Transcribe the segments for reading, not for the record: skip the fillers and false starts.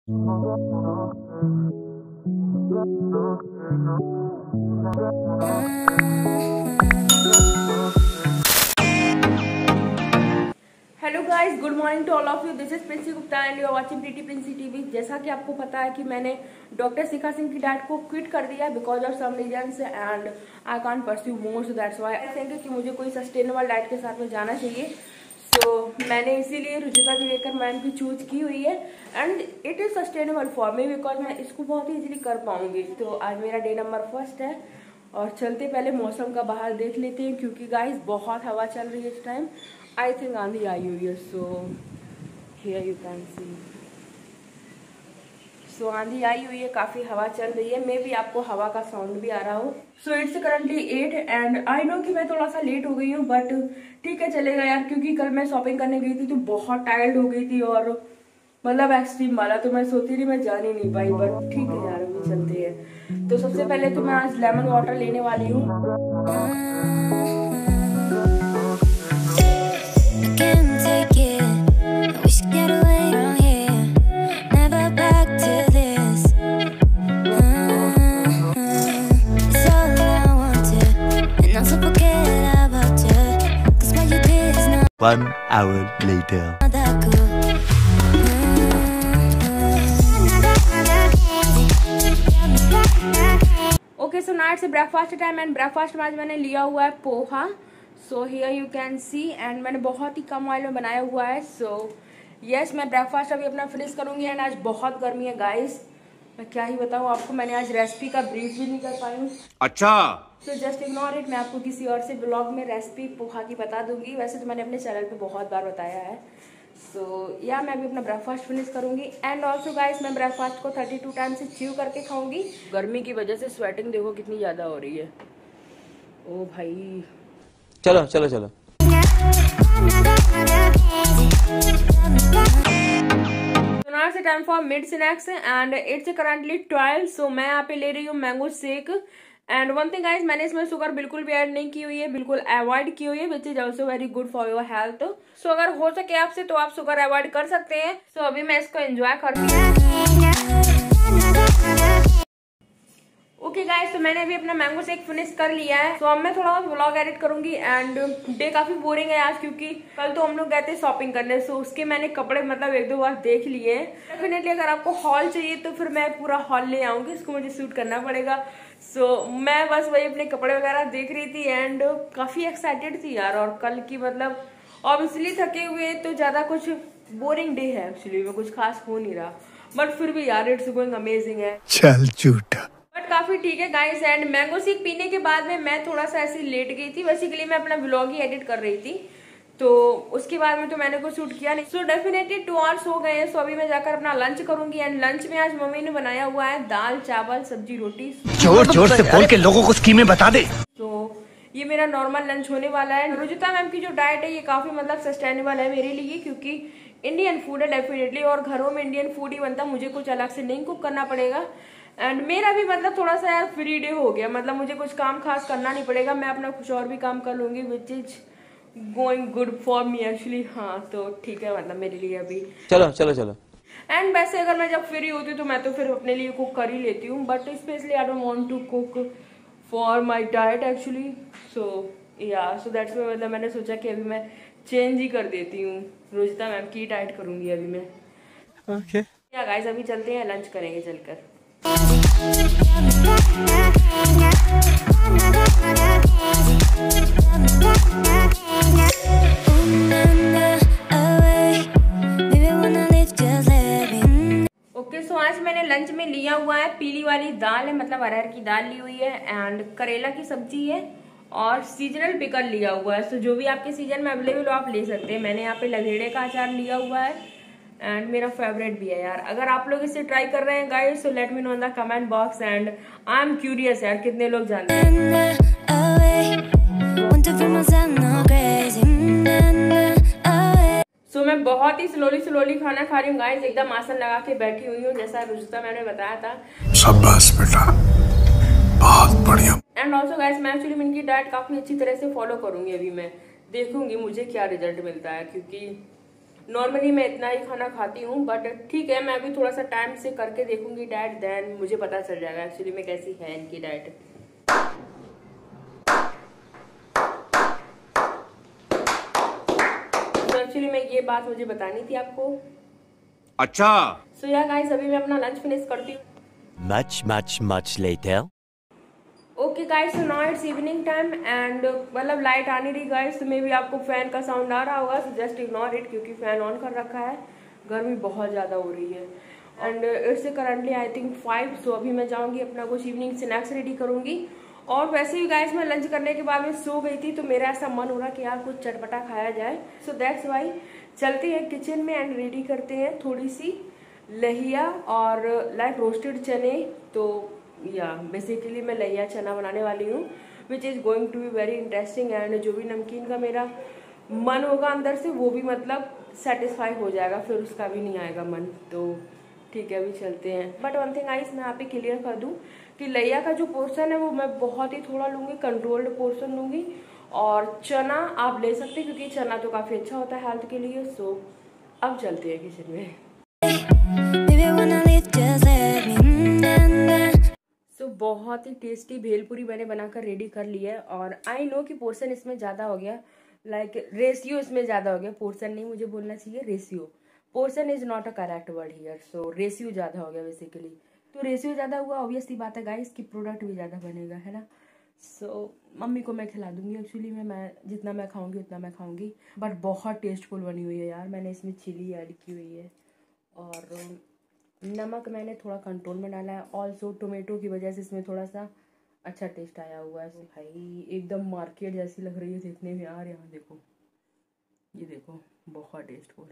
Hello guys, good morning to all of you. This is Princy Gupta and you are watching pretty Princy TV. जैसा कि आपको पता है कि मैंने डॉक्टर शिखा सिंह की डाइट को क्विट कर दिया because of some reasons and I can't pursue more, so that's why I think कि मुझे कोई सस्टेनेबल डाइट के साथ में जाना चाहिए। तो मैंने इसीलिए रुचिता दिवेकर मैम की चूज की हुई है and it is sustainable for me because मैं इसको बहुत ही इजीली कर पाऊंगी। तो आज मेरा डे नंबर 1 है और चलते पहले मौसम का बाहर देख लेते हैं क्योंकि गाइस बहुत हवा चल रही है इस टाइम। आई थिंक आंधी आई हुई है, so here you can see. So आंधी आई हुई है, काफी हवा चल रही है, मे भी आपको हवा का साउंड भी आ रहा हो। So it's currently 8 and I know कि मैं थोड़ा सा लेट हो गई हूँ बट ठीक है, चलेगा यार, क्योंकि कल मैं शॉपिंग करने गई थी तो बहुत टायर्ड हो गई थी और मतलब एक्सट्रीम वाला, तो मैं सोती रही, मैं जान ही नहीं पाई। बट ठीक है यार, अभी चलते हैं। तो सबसे पहले तो मैं आज लेमन वाटर लेने वाली हूँ। One hour later. Okay, so night से ब्रेकफास्ट टाइम एंड ब्रेकफास्ट में आज मैंने लिया हुआ है poha. So here you can see and मैंने बहुत ही कम ऑयल में बनाया हुआ है। सो यस, मैं ब्रेकफास्ट अभी अपना फिनिश करूंगी एंड आज बहुत गर्मी है गाइस, मैं क्या ही बताऊँ आपको। मैंने आज रेसिपी का ब्रीफ भी नहीं कर पाई हूँ। अच्छा, सो जस्ट इग्नोर इट। मैं आपको किसी और से ब्लॉग में रेसिपी पोहा की बता दूंगी। वैसे तो मैंने अपने चैनल पे बहुत बार बताया है। सो या मैं अभी अपना ब्रेकफास्ट फिनिश करूंगी एंड ऑल्सो गाइस मैं ब्रेकफास्ट को 32 टाइम से च्यू करके खाऊंगी। गर्मी की वजह से स्वेटिंग देखो कितनी ज़्यादा हो रही है। ओ भाई, चलो चलो चलो। से time for mid snacks and it's currently 12। So मैं यहाँ पे ले रही हूँ mango shake and one thing guys, मैंने इसमें शुगर बिल्कुल भी ऐड नहीं की हुई है, बिल्कुल अवॉइड की हुई है, which is also very good for your health. So अगर हो सके आपसे तो आप शुगर अवॉइड कर सकते हैं। सो अभी मैं इसको एंजॉय करती हूँ। ओके गाइस, तो मैंने अभी अपना मैंगो शेक फिनिश कर लिया है। तो अब मैं थोड़ा बहुत व्लॉग एडिट करूंगी एंड डे काफी बोरिंग है आज क्योंकि कल तो हम लोग गए थे शॉपिंग करने। सो उसके मैंने कपड़े मतलब 1-2 बार देख लिए। डेफिनेटली अगर आपको हॉल चाहिए तो फिर मैं पूरा हॉल ले आऊंगी, इसको मुझे शूट करना पड़ेगा। सो मैं बस वही अपने कपड़े वगैरह देख रही थी एंड काफी एक्साइटेड थी यार। और कल की मतलब ऑब्वियसली थके हुए तो ज्यादा कुछ बोरिंग डे है एक्चुअली में, कुछ खास हो नहीं रहा बट फिर भी यार इट्स गोइंग अमेजिंग है। चल झूठा, बट काफी ठीक है गाइस। एंड मैंगो शेक पीने के बाद में मैं थोड़ा सा ऐसे लेट गई थी, बेसिकली मैं अपना व्लॉग ही एडिट कर रही थी तो उसके बाद में तो मैंने कुछ शूट किया नहीं। सो डेफिनेटली 2 आवर्स हो गए हैं। सो अभी मैं जाकर अपना लंच करूंगी एंड लंच में आज मम्मी ने बनाया हुआ है दाल चावल सब्जी रोटी। जोर जोर से बोल के लोगों को स्कीमें बता दे। तो ये मेरा नॉर्मल लंच होने वाला है। रुचिता मैम की जो डाइट है ये काफी मतलब सस्टेनेबल है मेरे लिए क्योंकि इंडियन फूड है डेफिनेटली और घरों में इंडियन फूड ही बनता, मुझे कुछ अलग से नहीं कुक करना पड़ेगा। एंड मेरा भी मतलब थोड़ा सा यार फ्री डे हो गया, मतलब मुझे कुछ काम खास करना नहीं पड़ेगा, मैं अपना कुछ और भी काम कर लूंगी which is going good for me actually. हाँ तो ठीक है, मतलब मेरे लिए अभी चलो चलो चलो। एंड वैसे अगर मैं जब फ्री होती हूँ तो मैं तो फिर अपने लिए कुक कर ही लेती हूँ but specially I don't want to cook for my diet actually. So ya so that's why मतलब मैंने सोचा कि अभी मैं चेंज ही कर देती हूँ, रुचिता मैम की डाइट करूंगी अभी मैं। ओके या गाइस अभी चलते हैं, लंच करेंगे चलकर। ओके, सो आज मैंने लंच में लिया हुआ है पीली वाली दाल है, मतलब अरहर की दाल ली हुई है एंड करेला की सब्जी है और सीजनल पिकल लिया हुआ है। सो जो भी आपके सीजन में अवेलेबल हो आप ले सकते हैं। मैंने यहाँ पे लगेड़े का अचार लिया हुआ है एंड मेरा फेवरेट भी है यार। अगर आप लोग इसे ट्राई कर रहे हैं guys so let me know in the comment box and I am curious यार कितने लोग जानते हैं। सो मैं बहुत ही स्लोली खाना खा रही हूँ गाइस, एकदम आसन लगा के बैठी हुई हूँ जैसा रुचिता मैंने बताया था। शाबाश बेटा, बहुत बढ़िया। एंड ऑल्सो गाइस मैं एक्चुअली इनकी डाइट काफी अच्छी तरह से फॉलो करूंगी। अभी मैं देखूंगी मुझे क्या रिजल्ट मिलता है क्योंकि नॉर्मली मैं इतना ही खाना खाती हूँ, बट ठीक है, मैं अभी थोड़ा सा टाइम से करके देखूंगी डाइट, देन मुझे पता चल जाएगा एक्चुअली में कैसी है इनकी डाइट। तो एक्चुअली में ये बात मुझे बतानी थी आपको। अच्छा। सो या गाइस, अभी मैं अपना लंच फिनिश करती हूँ। Much later. Okay guys, so now it's evening time and मतलब लाइट आने रही गाइस, तो मे भी आपको फैन का साउंड आ रहा होगा, सो जस्ट इग्नोर इट क्योंकि फैन ऑन कर रखा है। गर्मी बहुत ज़्यादा हो रही है and it's currently I think 5। So अभी मैं जाऊंगी अपना कुछ इवनिंग स्नैक्स रेडी करूंगी। और वैसे भी गाइस मैं लंच करने के बाद में सो गई थी, तो मेरा ऐसा मन हो रहा कि यार कुछ चटपटा खाया जाए। सो दैट्स वाई चलते हैं किचन में एंड रेडी करते हैं थोड़ी सी लहिया और लाइक रोस्टेड चने। तो या बेसिकली मैं लहिया चना बनाने वाली हूँ, which is going to be very interesting and जो भी नमकीन का मेरा मन होगा अंदर से वो भी मतलब सेटिस्फाई हो जाएगा, फिर उसका भी नहीं आएगा मन। तो ठीक है, अभी चलते हैं। बट वन थिंग गाइस, मैं यहाँ पे क्लियर कर दूँ कि लहिया का जो पोर्शन है वो मैं बहुत ही थोड़ा लूँगी, कंट्रोल्ड पोर्शन लूँगी। और चना आप ले सकते हैं क्योंकि चना तो काफ़ी अच्छा होता है हेल्थ के लिए। सो अब चलते हैं किचन में। सो बहुत ही टेस्टी भेलपुरी मैंने बनाकर रेडी कर ली है और आई नो कि पोर्शन इसमें ज़्यादा हो गया, लाइक रेशियो इसमें ज़्यादा हो गया। पोर्शन नहीं मुझे बोलना चाहिए, ratio. Portion is not a correct word here, so ratio ज़्यादा हो गया बेसिकली। तो रेशियो ज़्यादा हुआ, ऑब्वियसली बात है गाइस कि प्रोडक्ट भी ज़्यादा बनेगा, है ना। सो मम्मी को मैं खिला दूंगी एक्चुअली में, मैं जितना मैं खाऊंगी उतना मैं खाऊंगी। बट बहुत टेस्टफुल बनी हुई है यार। मैंने इसमें चिली ऐड की हुई है और नमक मैंने थोड़ा कंट्रोल में डाला है। ऑल्सो टोमेटो की वजह से इसमें थोड़ा सा अच्छा टेस्ट आया हुआ है। भाई एकदम मार्केट जैसी लग रही है देखने में यार। यहाँ देखो, ये देखो, बहुत tasteful.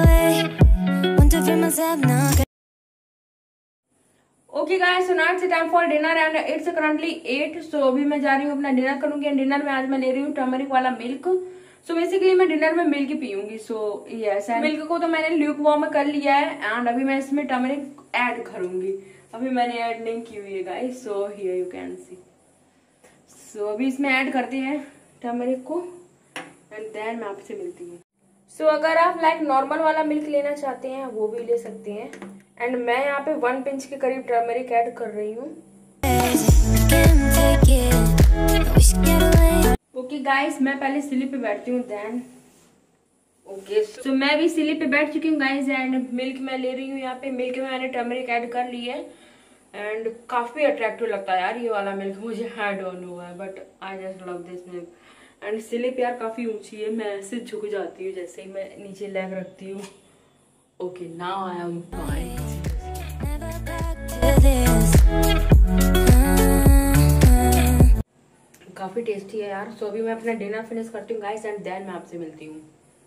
Okay guys, so now it's time for dinner and it's currently 8। So अभी मैं जा रही हूँ अपना डिनर करूंगी एंड डिनर में आज मैं ले रही हूँ टर्मरिक वाला मिल्क। सो बेसिकली मैं डिनर में मिल्क ही पीऊंगी। सो यस, मिल्क को तो मैंने ल्यूक वार्म में कर लिया है एंड अभी मैं इसमें टर्मरिक ऐड करूंगी। अभी मैंने ऐड नहीं की हुई है guys, so here you can see. So अभी इसमें ऐड करते हैं टर्मरिक को एंड देन मैं आपसे मिलती हूँ। सो अगर आप लाइक नॉर्मल वाला मिल्क लेना चाहते हैं वो भी ले सकते हैं एंड मैं यहाँ पे 1 पिंच के करीब टर्मरिक ऐड कर रही हूँ। ओके गाइस, मैं पहले सिली पे बैठती हूँ देन। ओके, सो मैं भी सिली पे बैठ चुकी हूँ गाइस एंड मिल्क मैं ले रही हूँ। यहाँ पे मिल्क में मैंने टर्मरिक ऐड कर ली है एंड काफी अट्रैक्टिव लगता है यार ये वाला मिल्क मुझे। I don't know why but I just love this milk. And slip यार काफी ऊंची है, मैं ऐसे झुक जाती हूँ जैसे ही मैं नीचे लेग रखती हूँ। Okay, now I am fine. काफी टेस्टी है यार। सो अभी मैं अपना डिनर फिनिश करती हूँ गाइस एंड देन मैं आपसे मिलती हूँ।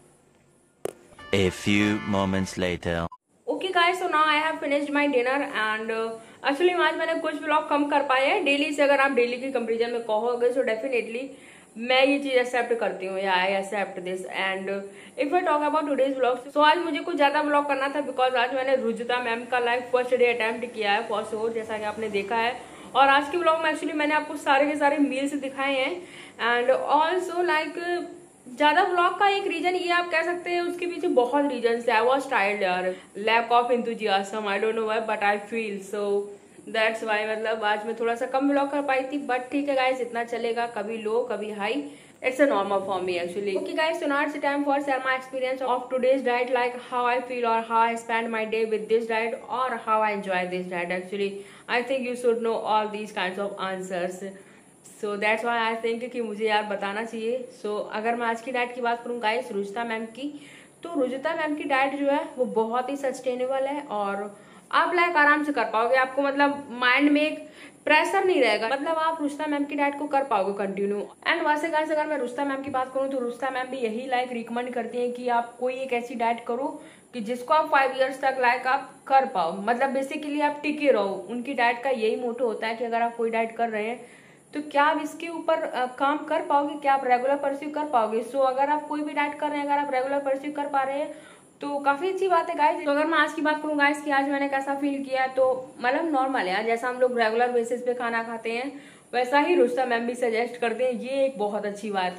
A few moments later. Okay guys, so now I have finished my dinner and actually आज मैंने कुछ व्लॉग कम कर पाए हैं डेली से। अगर आप डेली के कंपेरिजन में कहोगे सो डेफिनेटली मैं ये चीज एक्सेप्ट करती हूँ, ya I accept this. And if I talk about today's vlog, so आज मुझे कुछ ज्यादा व्लॉग करना था बिकॉज आज मैंने रुजुता मैम का लाइव फर्स्ट डे अटेम्प्ट किया है फॉर श्योर, जैसा कि आपने देखा है। और आज के व्लॉग में एक्चुअली मैंने आपको सारे के सारे मील्स दिखाए हैं एंड ऑल्सो लाइक ज्यादा व्लॉग का एक रीजन ये आप कह सकते हैं, उसके पीछे बहुत रीजन है। आई वाज टायर्ड यार, lack of enthusiasm, I don't know why but I feel so that's why. मतलब आज मैं थोड़ा सा कम व्लॉग कर पाई थी बट ठीक है गाइस, इतना चलेगा, कभी लो कभी high, it's a normal for me actually. Okay guys, so now it's the time for share my experience of today's diet, like how I feel or how I spend my day with this diet or how I enjoy this diet. Actually I think you should know all these kinds of answers, so that's why I think कि मुझे यार बताना चाहिए। so अगर मैं आज की diet की बात करूँ गाइस रुजुता मैम की, तो रुजुता मैम की डाइट जो है वो बहुत ही सस्टेनेबल है और आप लाइक आराम से कर पाओगे। आपको मतलब माइंड में एक प्रेशर नहीं रहेगा, मतलब आप रुजुता मैम की डाइट को कर पाओगे कंटिन्यू। एंड वैसे गाइस अगर मैं रुजुता मैम की बात करूँ तो रुजुता मैम भी यही लाइक रिकमेंड करती हैं कि आप कोई एक ऐसी डाइट करो कि जिसको आप 5 इयर्स तक लाइक आप कर पाओ, मतलब बेसिकली आप टिके रहो। उनकी डाइट का यही मोटो होता है कि अगर आप कोई डाइट कर रहे हैं तो क्या आप इसके ऊपर काम कर पाओगे, क्या आप रेगुलर परस्यू कर पाओगे। सो अगर आप कोई भी डाइट कर रहे हैं, अगर आप रेगुलर परस्यू कर पा रहे हैं तो काफी अच्छी बात है गाइस। तो अगर मैं आज की बात करूँ गाइस कि आज मैंने कैसा फील किया, तो मतलब नॉर्मल है, जैसा हम लोग रेगुलर बेसिस पे खाना खाते हैं वैसा ही रुजुता मैम भी सजेस्ट करते हैं। ये एक बहुत अच्छी बात है।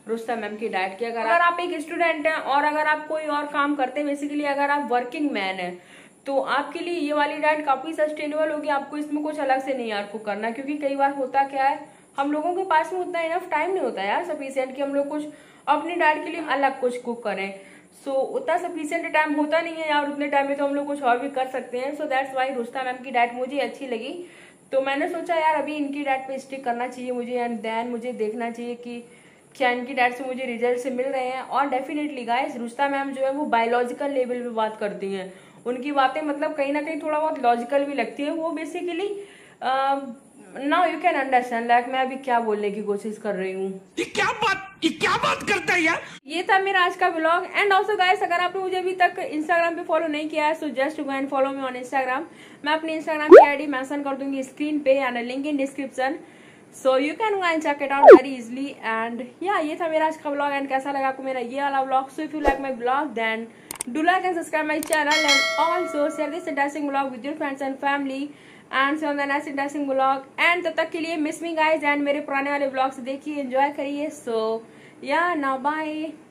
रुस्तम मैम की डाइट की। अगर आप एक स्टूडेंट हैं और अगर आप कोई और काम करते हैं, बेसिकली अगर आप वर्किंग मैन है, तो आपके लिए ये वाली डाइट काफी सस्टेनेबल होगी। आपको इसमें कुछ अलग से नहीं यार कुक करना, क्योंकि कई बार होता क्या है, हम लोगों के पास में उतना इनफ टाइम नहीं होता यार सफिशिएंट कि हम लोग कुछ अपनी डाइट के लिए अलग कुछ कुक करें। सो उतना सफिशिएंट टाइम होता नहीं है यार, उतने टाइम में तो हम लोग कुछ और भी कर सकते हैं। So that's why Rujuta ma'am की डाइट मुझे अच्छी लगी, तो मैंने सोचा यार अभी इनकी डाइट पे स्टिक करना चाहिए मुझे, एंड देन मुझे देखना चाहिए कि क्या इनकी डाइट से मुझे रिजल्ट से मिल रहे हैं। और डेफिनेटली गाइस, रुस्ता मैम जो है वो बायोलॉजिकल लेवल पे बात करती हैं। उनकी बातें मतलब कहीं ना कहीं थोड़ा बहुत लॉजिकल भी लगती है। वो basically now you can understand, like मैं अभी क्या बोलने की कोशिश कर रही हूँ। ये क्या बात करता है यार। ये था मेरा आज का ब्लॉग। एंड ऑल्सो गाइस, अगर आपने मुझे अभी तक इंस्टाग्राम पे फॉलो नहीं किया है, so just go and follow me on Instagram. मैं अपनी इंस्टाग्राम की आईडी मेंशन कर दूंगी स्क्रीन पे and link in description, so you can go and check it out very easily. And ya ये था मेरा आज का ब्लॉग। एंड कैसा लगा आपको मेरा ये वाला blog? So if you like my blog then do like and subscribe my channel, and also share this interesting vlog with your friends and family, and see on the next interesting vlog. And तब तक के लिए miss me guys, and मेरे पुराने वाले vlogs देखिए, enjoy करिए। सो या नाउ बाय।